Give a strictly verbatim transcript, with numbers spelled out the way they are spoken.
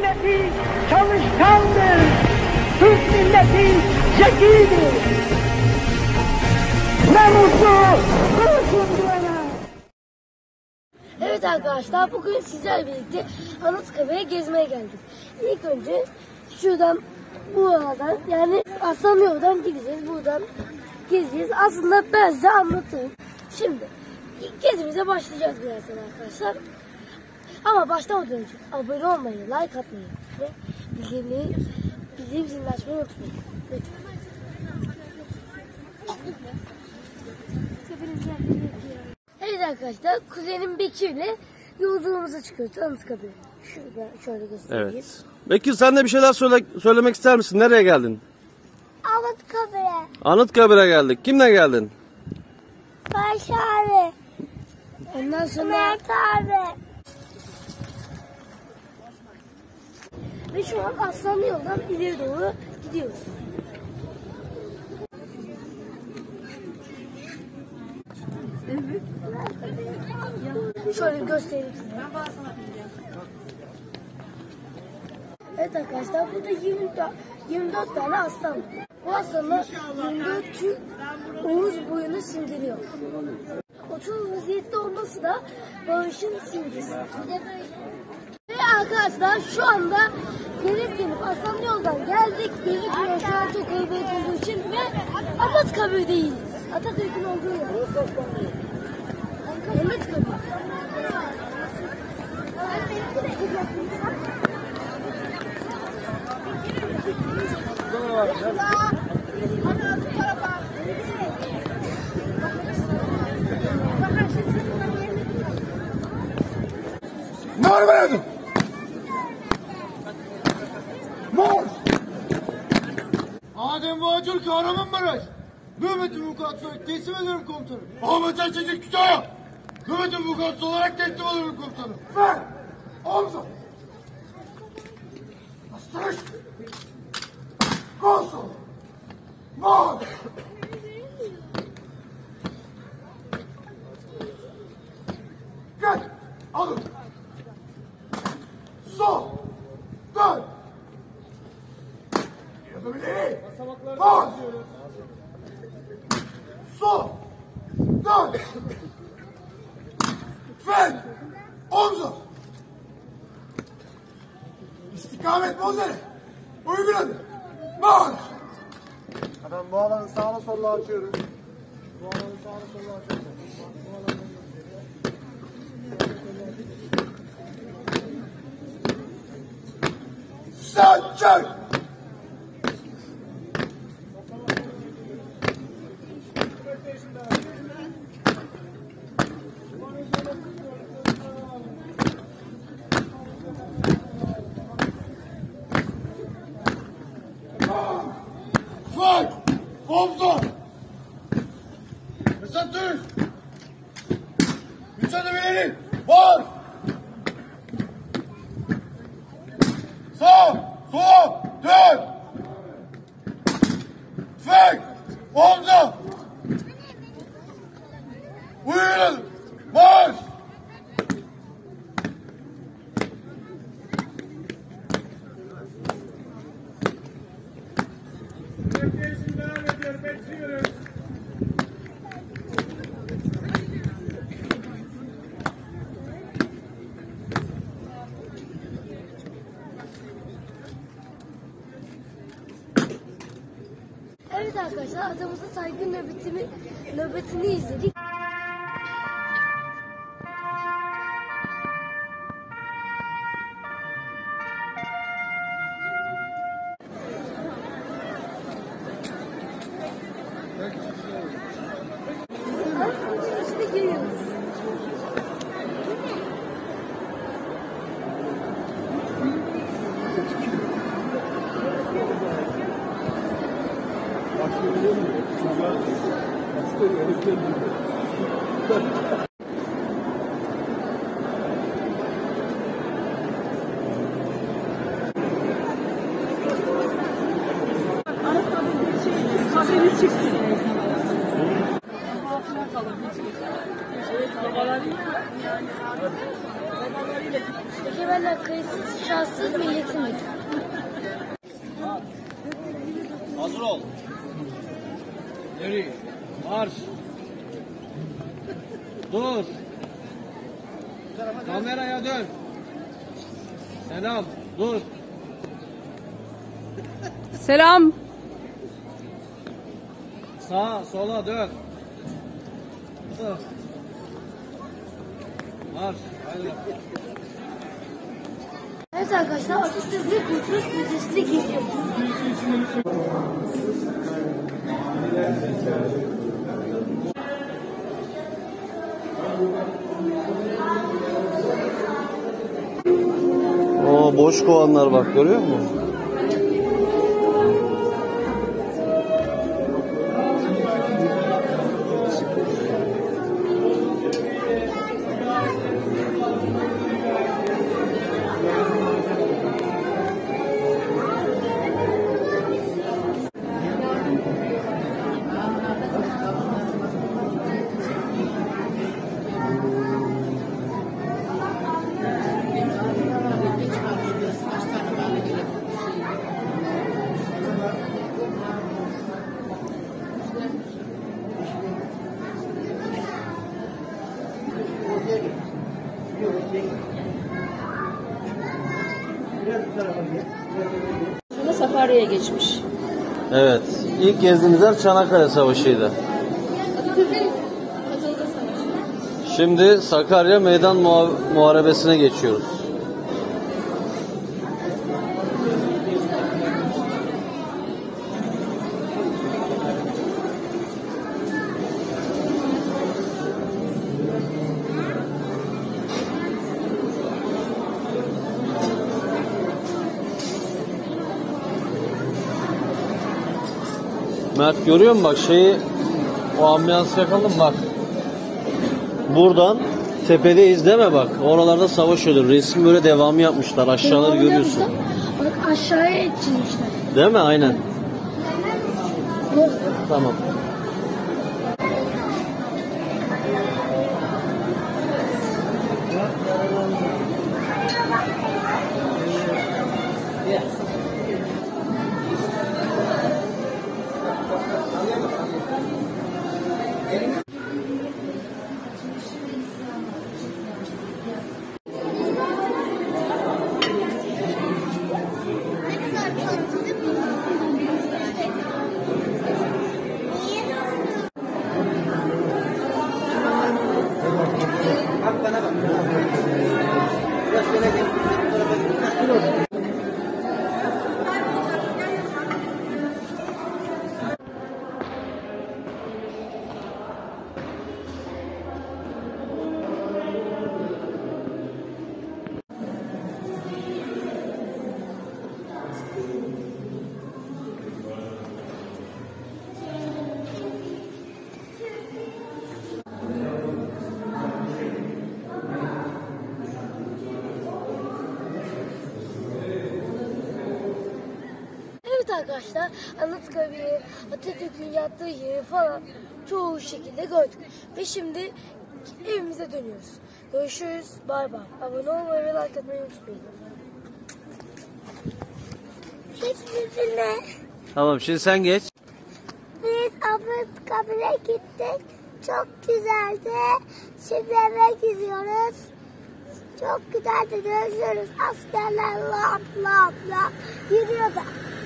milleti çalışkandır. Türk milleti zekidir. Ne mutlu, buluşun diyene. Evet arkadaşlar, bugün sizlerle birlikte Anıtkabir'e gezmeye geldik. İlk önce şuradan, buradan, yani Aslan yoldan gideceğiz, buradan gezeceğiz. Aslında ben size anlatayım. Şimdi ilk gezimize başlayacağız birazdan arkadaşlar. Ama başlamadan önce abone olmayı, like atmayı ve bildirimleri, bildirim zilini açmayı unutmayın. Lütfen. Evet arkadaşlar, kuzenim Bekir'le yolculuğumuza çıkıyoruz Anıtkabir'e. Şurada şöyle göstereyim. Evet. Bekir, sen de bir şeyler söyle, söylemek ister misin? Nereye geldin? Anıtkabir'e. Anıtkabir'e geldik. Kimle geldin? Barış abi. Ondan sonra Mert abi. Ve şu an Aslanlı yoldan ileri doğru gidiyoruz. Evet. Şöyle göstereyim size. Evet arkadaşlar, burada yirmi dört tane aslan var. Bu aslanlar yirmi dört Türk Oğuz boyunu simgeliyor. Oturur vaziyette olması da barışın simgesi. Ve arkadaşlar şu anda gelip gelip Aslanlı yoldan geldik. Gözükmüyor şu an çok heybet olduğu için ve Anıtkabir'deyiz. Atatürk'ün olduğu yer. Anıtkabir. Ne var benim? Mor! Adem Bağcıl Kahramanmaraş. Nöbetin vukuatçısı olarak teslim ederim komutanım. Ahmet Erçelik Kütahya. Nöbetin vukuatçısı olarak teslim ederim komutanım. Ver! Omzu! Bastırış! Kol sol! Mor! Gel! Alın! Sol! Dön! Yanı ileri! Mor! Sol! Dön! Fren! Omzu! İstikamet bozları! Uyguladı! Mor! Efendim bu alanı sağına sola açıyoruz. Bu alanı sağına sola açıyoruz. Bu alanı... Saçak! Fay! Omza! Mesut Türk! Mücadeleleri var! Sağ! Sol! Dön! Fek! Omza! Uyuyalım! Marş! Evet arkadaşlar, atamızın saygın nöbetini, nöbetini izledik. İşte geliyoruz. Kahveniz çıksın. Peki egemenler kayıtsız, şartsız milletindir. Hazır ol. Yürü. Marş. Dur. Kameraya dön. Selam. Dur. Selam. Sağa, sola dön. Dur. Marş. Haydi. Evet arkadaşlar, Atatürk'ün Kurtuluş Müzesi'ne geliyor. Oo, boş kovanlar bak, görüyor musun? Sonra Sakarya'ya geçmiş. Evet. İlk gezdiğimiz yer Çanakkale Savaşı'ydı. Şimdi Sakarya Meydan Muha- Muharebesi'ne geçiyoruz. Mert, görüyor musun bak şeyi, o ambiyansı yakalım bak. Buradan tepedeyiz değil mi bak? Oralarda savaş oluyor. Resim böyle devamı yapmışlar. Aşağıları Devamlı görüyorsun. yapmışlar. Bak aşağıya çizmişler. Değil mi? Aynen. Yok. Tamam. Evet arkadaşlar, Anıtkabir'i, Atatürk'ün yattığı yeri falan çoğu şekilde gördük. Ve şimdi evimize dönüyoruz. Görüşürüz. Bay bay. Abone olmayı ve like atmayı unutmayın. Hiçbirine Tamam, şimdi sen geç. biz Anıtkabir'e gittik. Çok güzeldi. Şimdi eve gidiyoruz. Çok güzeldi. Görüşürüz. Askerler lap lap lap yürüyor da.